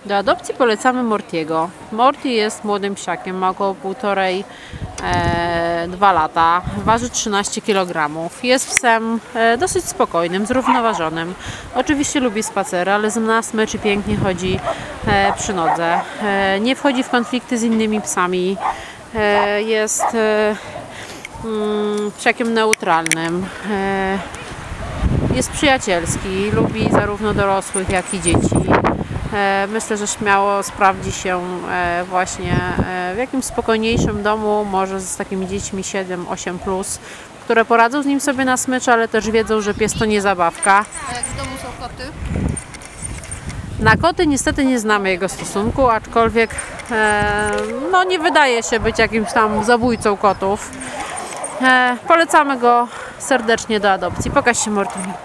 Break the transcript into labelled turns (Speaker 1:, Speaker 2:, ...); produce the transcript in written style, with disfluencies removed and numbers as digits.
Speaker 1: Do adopcji polecamy Mortiego. Morty jest młodym psiakiem, ma około 1,5–2 lata, waży 13 kg. Jest psem dosyć spokojnym, zrównoważonym. Oczywiście lubi spacery, ale na smyczy pięknie chodzi przy nodze. Nie wchodzi w konflikty z innymi psami. Jest psiakiem neutralnym. Jest przyjacielski, lubi zarówno dorosłych, jak i dzieci. Myślę, że śmiało sprawdzi się właśnie w jakimś spokojniejszym domu, może z takimi dziećmi 7–8+, które poradzą z nim sobie na smycz, ale też wiedzą, że pies to nie zabawka.
Speaker 2: A jak w domu są koty?
Speaker 1: Na koty niestety nie znamy jego stosunku, aczkolwiek no, nie wydaje się być jakimś tam zabójcą kotów. Polecamy go serdecznie do adopcji. Pokaż się, Morty.